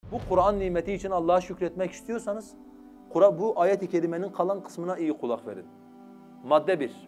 Bu Kur'an nimeti için Allah'a şükretmek istiyorsanız bu ayet-i kerimenin kalan kısmına iyi kulak verin. Madde 1.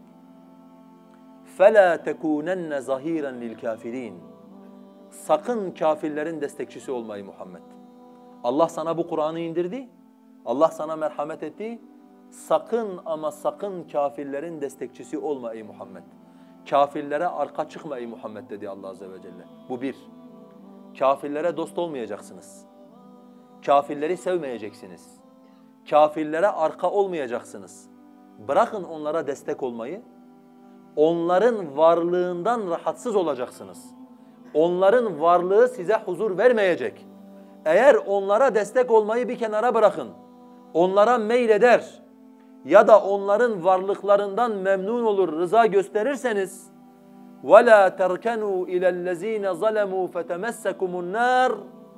فَلَا تَكُونَنَّ زَهِيرًا لِلْكَافِرِينَ. Sakın kafirlerin destekçisi olmayı Muhammed. Allah sana bu Kur'an'ı indirdi. Allah sana merhamet etti. Sakın ama sakın kafirlerin destekçisi olma ey Muhammed. Kafirlere arka çıkma ey Muhammed dedi Allah Azze ve Celle. Bu bir. Kafirlere dost olmayacaksınız. Kafirleri sevmeyeceksiniz. Kafirlere arka olmayacaksınız. Bırakın onlara destek olmayı. Onların varlığından rahatsız olacaksınız. Onların varlığı size huzur vermeyecek. Eğer onlara destek olmayı bir kenara bırakın, onlara meyleder ya da onların varlıklarından memnun olur, rıza gösterirseniz وَلَا تَرْكَنُوا إِلَى الَّذ۪ينَ ظَلَمُوا فَتَمَسَّكُمُ النَّارِ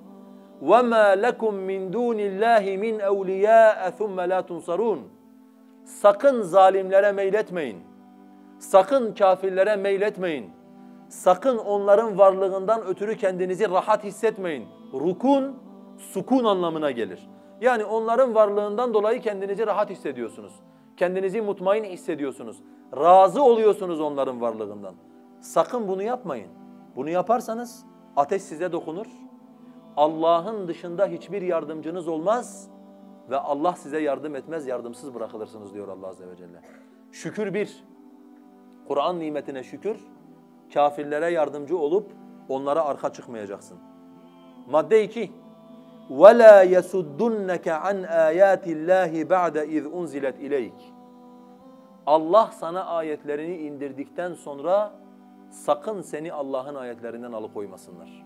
وَمَا لَكُمْ مِنْ دُونِ اللّٰهِ مِنْ اَوْلِيَاءَ ثُمَّ لَا تُنْصَرُونَ. Sakın zalimlere meyletmeyin. Sakın kafirlere meyletmeyin. Sakın onların varlığından ötürü kendinizi rahat hissetmeyin. Rukun, sukun anlamına gelir. Yani onların varlığından dolayı kendinizi rahat hissediyorsunuz. Kendinizi mutmain hissediyorsunuz. Razı oluyorsunuz onların varlığından. Sakın bunu yapmayın. Bunu yaparsanız ateş size dokunur. Allah'ın dışında hiçbir yardımcınız olmaz ve Allah size yardım etmez, yardımsız bırakılırsınız diyor Allah Azze ve Celle. Şükür bir, Kur'an nimetine şükür, kafirlere yardımcı olup onlara arka çıkmayacaksın. Madde 2. وَلَا يَسُدُّنَّكَ عَنْ آيَاتِ اللّٰهِ بَعْدَ اِذْ اُنْزِلَتْ اِلَيْكِ. Allah sana ayetlerini indirdikten sonra sakın seni Allah'ın ayetlerinden alıkoymasınlar.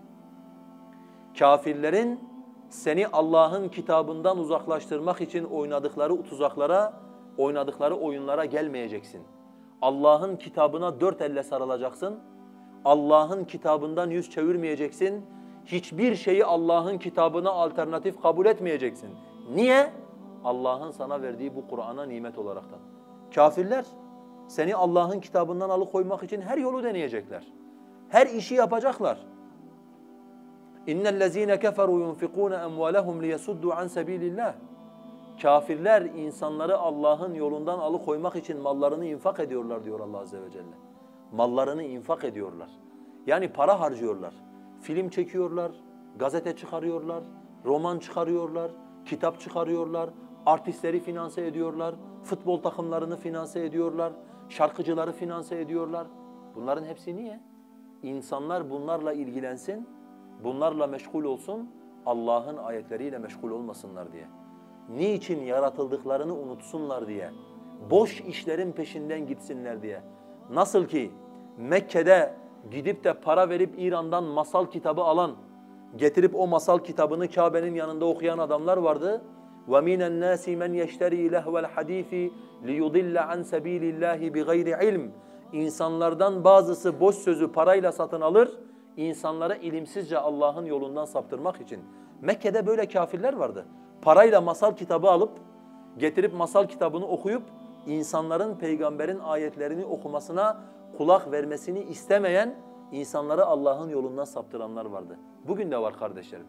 Kafirlerin seni Allah'ın kitabından uzaklaştırmak için oynadıkları tuzaklara, oynadıkları oyunlara gelmeyeceksin. Allah'ın kitabına dört elle sarılacaksın. Allah'ın kitabından yüz çevirmeyeceksin. Hiçbir şeyi Allah'ın kitabına alternatif kabul etmeyeceksin. Niye? Allah'ın sana verdiği bu Kur'an'a nimet olaraktan. Kafirler seni Allah'ın kitabından alıkoymak için her yolu deneyecekler. Her işi yapacaklar. İnnellezîne keferû yunfikûne emvâlehum liyasuddû an sebîlillâh. Kafirler insanları Allah'ın yolundan alıkoymak için mallarını infak ediyorlar diyor Allah Azze ve Celle. Mallarını infak ediyorlar. Yani para harcıyorlar. Film çekiyorlar, gazete çıkarıyorlar, roman çıkarıyorlar, kitap çıkarıyorlar, artistleri finanse ediyorlar, futbol takımlarını finanse ediyorlar, şarkıcıları finanse ediyorlar. Bunların hepsi niye? İnsanlar bunlarla ilgilensin, bunlarla meşgul olsun, Allah'ın ayetleriyle meşgul olmasınlar diye. Niçin yaratıldıklarını unutsunlar diye. Boş işlerin peşinden gitsinler diye. Nasıl ki Mekke'de gidip de para verip İran'dan masal kitabı alan, getirip o masal kitabını Kabe'nin yanında okuyan adamlar vardı. وَمِنَ النَّاسِ مَنْ يَشْتَرِي لَهْوَ الْحَد۪يثِ لِيُضِلَّ عَنْ سَب۪يلِ اللّٰهِ بِغَيْرِ عِلْمٍ. İnsanlardan bazısı boş sözü parayla satın alır, insanları ilimsizce Allah'ın yolundan saptırmak için. Mekke'de böyle kafirler vardı. Parayla masal kitabı alıp, getirip masal kitabını okuyup, insanların peygamberin ayetlerini okumasına kulak vermesini istemeyen, insanları Allah'ın yolundan saptıranlar vardı. Bugün de var kardeşlerim.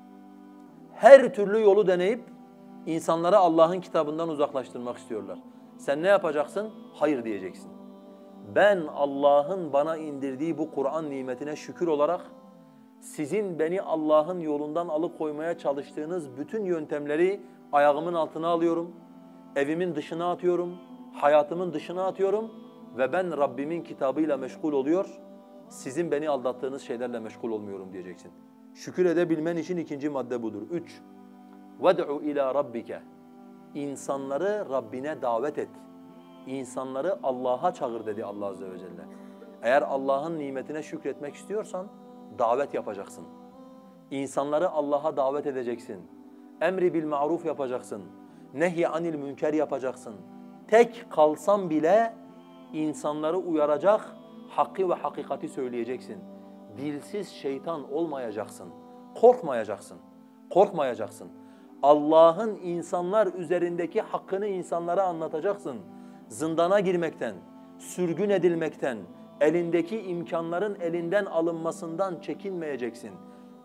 Her türlü yolu deneyip, insanları Allah'ın kitabından uzaklaştırmak istiyorlar. Sen ne yapacaksın? Hayır diyeceksin. Ben Allah'ın bana indirdiği bu Kur'an nimetine şükür olarak, sizin beni Allah'ın yolundan alıkoymaya çalıştığınız bütün yöntemleri ayağımın altına alıyorum, evimin dışına atıyorum, hayatımın dışına atıyorum ve ben Rabbimin kitabıyla meşgul oluyor, sizin beni aldattığınız şeylerle meşgul olmuyorum diyeceksin. Şükür edebilmen için ikinci madde budur. 3. وَدْعُ اِلَى رَبِّكَ. İnsanları Rabbine davet et. İnsanları Allah'a çağır dedi Allah Azze ve Celle. Eğer Allah'ın nimetine şükretmek istiyorsan davet yapacaksın. İnsanları Allah'a davet edeceksin. Emri bil maruf yapacaksın. Nehy anil münker yapacaksın. Tek kalsan bile insanları uyaracak, hakkı ve hakikati söyleyeceksin. Dilsiz şeytan olmayacaksın. Korkmayacaksın. Korkmayacaksın. Allah'ın insanlar üzerindeki hakkını insanlara anlatacaksın. Zindana girmekten, sürgün edilmekten, elindeki imkanların elinden alınmasından çekinmeyeceksin.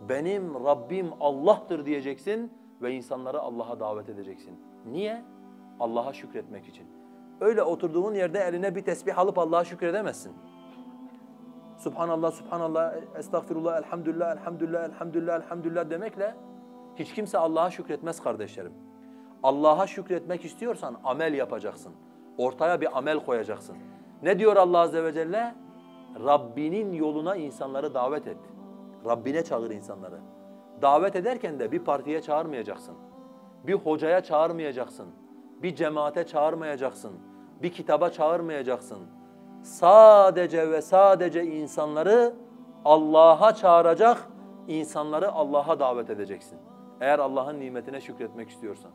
Benim Rabbim Allah'tır diyeceksin ve insanları Allah'a davet edeceksin. Niye? Allah'a şükretmek için. Öyle oturduğun yerde eline bir tesbih alıp Allah'a şükredemezsin. Subhanallah, subhanallah, estağfirullah, elhamdülillah, elhamdülillah, elhamdülillah, elhamdülillah demekle hiç kimse Allah'a şükretmez kardeşlerim. Allah'a şükretmek istiyorsan amel yapacaksın. Ortaya bir amel koyacaksın. Ne diyor Allah Azze ve Celle? Rabbinin yoluna insanları davet et. Rabbine çağır insanları. Davet ederken de bir partiye çağırmayacaksın. Bir hocaya çağırmayacaksın. Bir cemaate çağırmayacaksın. Bir kitaba çağırmayacaksın. Sadece ve sadece insanları Allah'a çağıracak, insanları Allah'a davet edeceksin. Eğer Allah'ın nimetine şükretmek istiyorsan.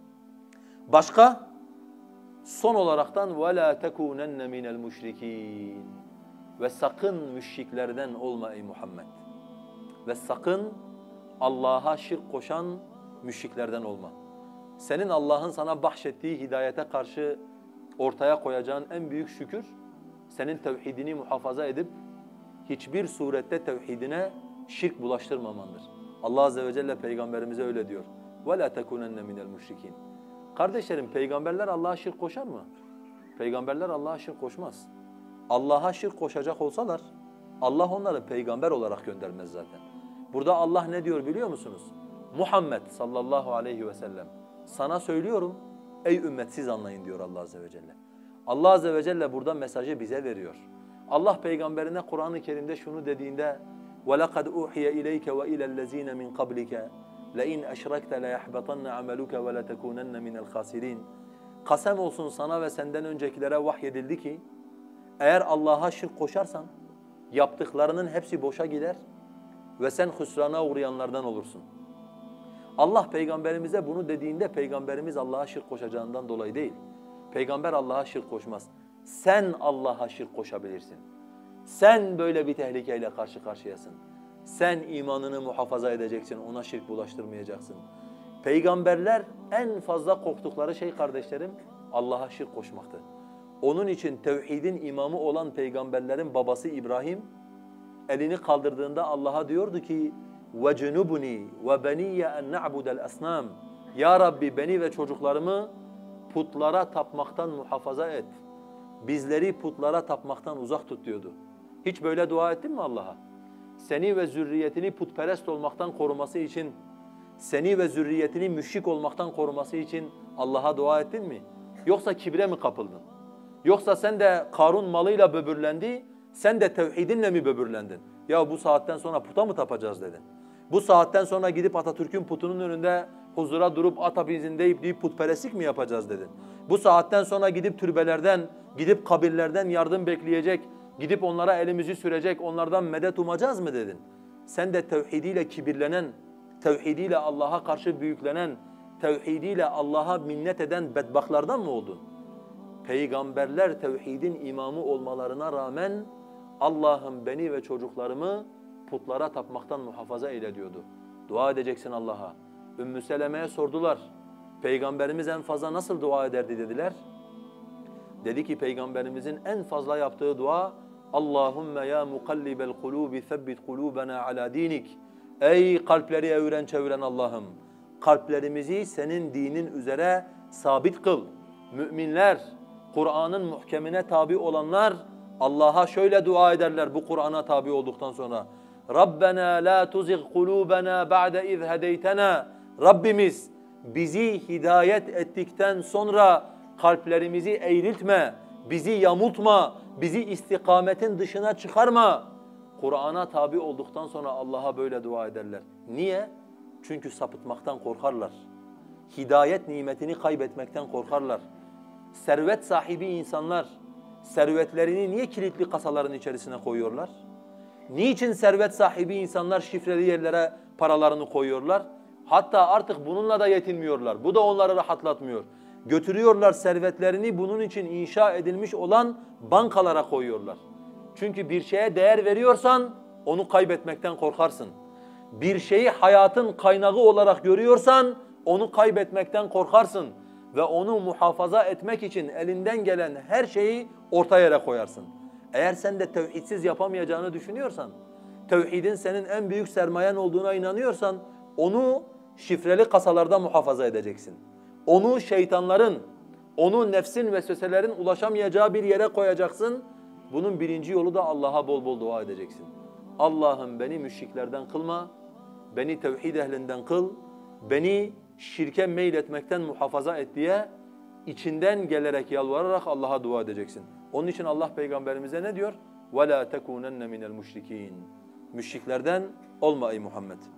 Başka? Son olaraktan وَلَا تَكُونَنَّ مِنَ الْمُشْرِكِينَ Ve sakın müşriklerden olma ey Muhammed. Ve sakın Allah'a şirk koşan müşriklerden olma. Senin Allah'ın sana bahşettiği hidayete karşı ortaya koyacağın en büyük şükür, senin tevhidini muhafaza edip hiçbir surette tevhidine şirk bulaştırmamandır. Allah Azze ve Celle Peygamberimize öyle diyor. وَلَا تَكُونَنَّ مِنَ الْمُشْرِكِينَ Kardeşlerim, peygamberler Allah'a şirk koşar mı? Peygamberler Allah'a şirk koşmaz. Allah'a şirk koşacak olsalar, Allah onları peygamber olarak göndermez zaten. Burada Allah ne diyor biliyor musunuz? Muhammed sallallahu aleyhi ve sellem, sana söylüyorum, ey ümmet siz anlayın diyor Allah Azze ve Celle. Allah Azze ve Celle burada mesajı bize veriyor. Allah peygamberine Kur'an-ı Kerim'de şunu dediğinde وَلَقَدْ اُوحِيَ اِلَيْكَ وَاِلَى الَّذ۪ينَ مِنْ قَبْلِكَ لَاِنْ اَشْرَكْتَ لَيَحْبَطَنَّ عَمَلُكَ وَلَتَكُونَنَّ مِنَ الْخَاسِرِينَ Kasem olsun sana ve senden öncekilere vahyedildi ki eğer Allah'a şirk koşarsan yaptıklarının hepsi boşa gider ve sen hüsrana uğrayanlardan olursun. Allah peygamberimize bunu dediğinde peygamberimiz Allah'a şirk koşacağından dolayı değil. Peygamber Allah'a şirk koşmaz. Sen Allah'a şirk koşabilirsin. Sen böyle bir tehlikeyle karşı karşıyasın. Sen imanını muhafaza edeceksin, ona şirk bulaştırmayacaksın. Peygamberler en fazla korktukları şey kardeşlerim Allah'a şirk koşmaktı. Onun için tevhidin imamı olan peygamberlerin babası İbrahim elini kaldırdığında Allah'a diyordu ki وَجُنُبُنِي وَبَنِيَّ اَنْ نَعْبُدَ الْأَصْنَامِ Ya Rabbi beni ve çocuklarımı putlara tapmaktan muhafaza et. Bizleri putlara tapmaktan uzak tut diyordu. Hiç böyle dua ettin mi Allah'a? Seni ve zürriyetini putperest olmaktan koruması için, seni ve zürriyetini müşrik olmaktan koruması için Allah'a dua ettin mi? Yoksa kibre mi kapıldın? Yoksa sen de Karun malıyla böbürlendi, sen de tevhidinle mi böbürlendin? Ya bu saatten sonra puta mı tapacağız dedin? Bu saatten sonra gidip Atatürk'ün putunun önünde huzura durup ata bizindeyip deyip putperestlik mi yapacağız dedin? Bu saatten sonra gidip türbelerden, gidip kabirlerden yardım bekleyecek, gidip onlara elimizi sürecek, onlardan medet umacağız mı dedin? Sen de tevhidiyle kibirlenen, tevhidiyle Allah'a karşı büyüklenen, tevhidiyle Allah'a minnet eden bedbahtlardan mı oldun? Peygamberler tevhidin imamı olmalarına rağmen Allah'ım beni ve çocuklarımı putlara tapmaktan muhafaza eyle diyordu. Dua edeceksin Allah'a. Ümmü Seleme'ye sordular. Peygamberimiz en fazla nasıl dua ederdi dediler. Dedi ki peygamberimizin en fazla yaptığı dua Allahümme ya mukallibel kulubi thabbit kulubana ala dinik. Ey kalpleri eviren çeviren Allah'ım, kalplerimizi senin dinin üzere sabit kıl. Müminler, Kur'an'ın muhkemine tabi olanlar Allah'a şöyle dua ederler bu Kur'an'a tabi olduktan sonra. Rabbena la tuzigh kulubana ba'de iz hedeytena. Rabbimiz bizi hidayet ettikten sonra kalplerimizi eğriltme, bizi yamultma, bizi istikametin dışına çıkarma. Kur'an'a tabi olduktan sonra Allah'a böyle dua ederler. Niye? Çünkü sapıtmaktan korkarlar. Hidayet nimetini kaybetmekten korkarlar. Servet sahibi insanlar servetlerini niye kilitli kasaların içerisine koyuyorlar? Niçin servet sahibi insanlar şifreli yerlere paralarını koyuyorlar? Hatta artık bununla da yetinmiyorlar. Bu da onları rahatlatmıyor. Götürüyorlar servetlerini bunun için inşa edilmiş olan bankalara koyuyorlar. Çünkü bir şeye değer veriyorsan onu kaybetmekten korkarsın. Bir şeyi hayatın kaynağı olarak görüyorsan onu kaybetmekten korkarsın. Ve onu muhafaza etmek için elinden gelen her şeyi orta yere koyarsın. Eğer sen de tevhidsiz yapamayacağını düşünüyorsan, tevhidin senin en büyük sermayen olduğuna inanıyorsan onu şifreli kasalarda muhafaza edeceksin. Onu şeytanların, onu nefsin vesveselerin ulaşamayacağı bir yere koyacaksın. Bunun birinci yolu da Allah'a bol bol dua edeceksin. Allah'ım beni müşriklerden kılma, beni tevhid ehlinden kıl, beni şirke meyletmekten muhafaza et diye içinden gelerek yalvararak Allah'a dua edeceksin. Onun için Allah Peygamberimize ne diyor? وَلَا تَكُونَنَّ مِنَ الْمُشْرِك۪ينَ Müşriklerden olma ey Muhammed.